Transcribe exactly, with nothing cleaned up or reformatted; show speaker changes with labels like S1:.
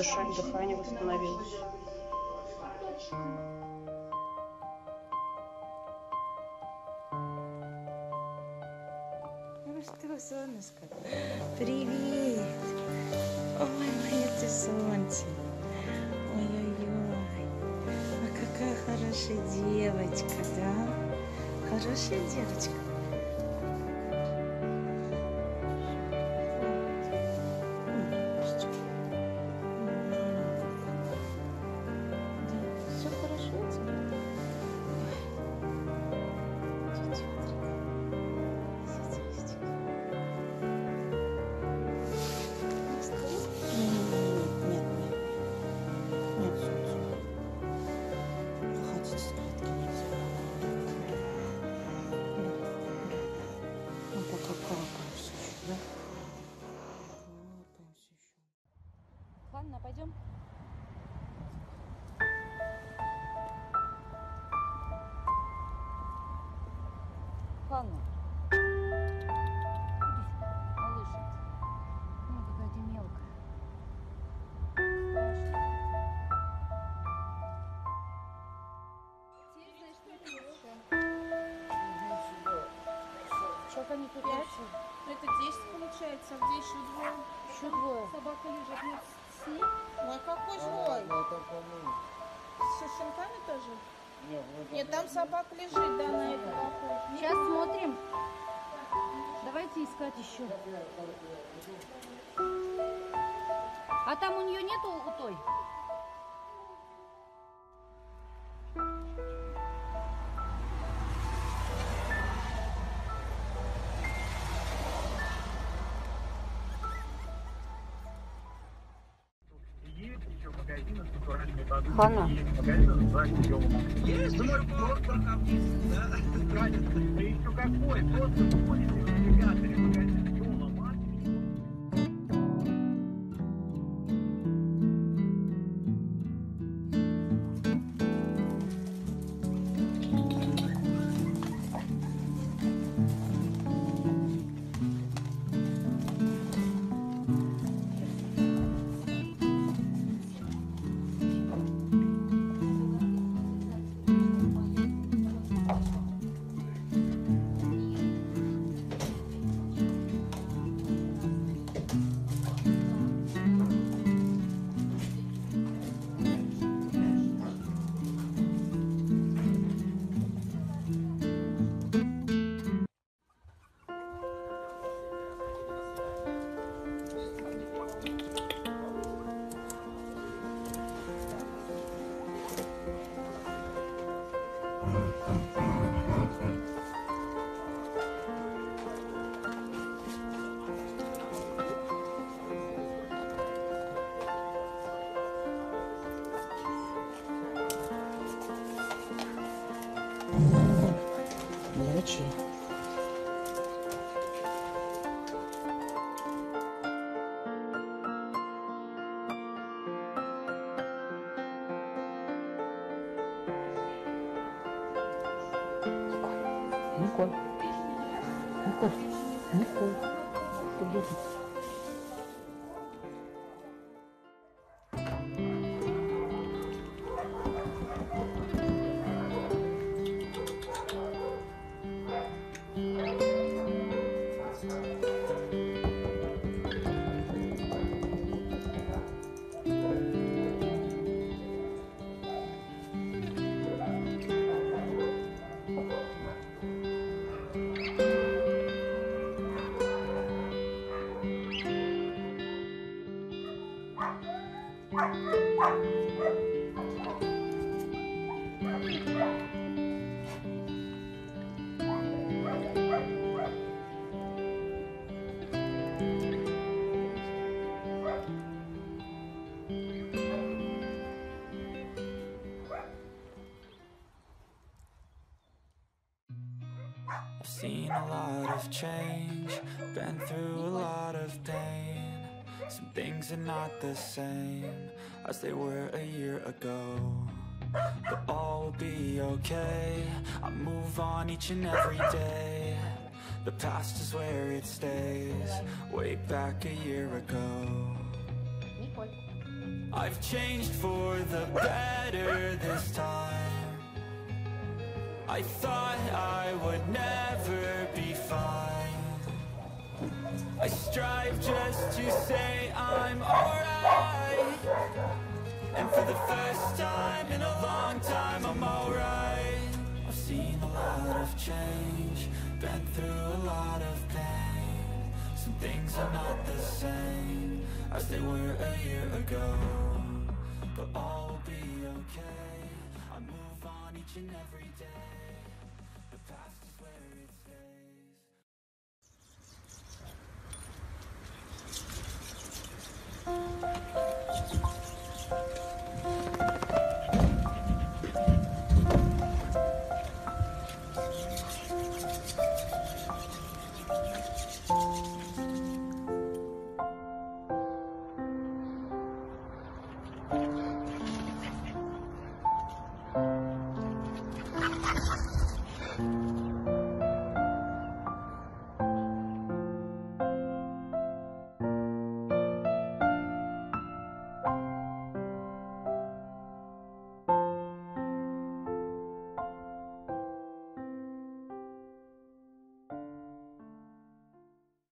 S1: подышать, дыхание восстановилось.
S2: Ну что, солнышко? Привет! Ой, моя ты солнце! Ой-ой-ой! А какая хорошая девочка, да? Хорошая девочка.
S3: Ладно, пойдем. Ханна. Малыш. Ну, какая ты мелкая. Сколько они тут?
S4: Пять. Это десять получается, а где еще двое?
S3: Еще двое.
S4: Собака лежит. Нет, с ним?
S5: Ой, какой злой.
S4: С щенками тоже? Нет, Нет, там собака лежит, да, на этом похоже.
S3: Сейчас смотрим. Давайте искать еще. А там у нее нету у той?
S1: Ханна.
S6: Есть мой порт пока вниз, да? Да еще какой, просто ходите в навигаторе, магазин Джола,
S1: Горячий. Николь. Николь. Николь. Ты где ты?
S7: I've seen a lot of change, been through a lot of pain. Some things are not the same as they were a year ago, but all will be okay. I move on each and every day. The past is where it stays, way back a year ago.
S3: Николь.
S7: I've changed for the better this time. I thought I would never be fine. I strive just to say I'm alright, and for the first time in a long time I'm alright. I've seen a lot of change, been through a lot of pain. Some things are not the same as they were a year ago, but all will be okay. I move on each and every day.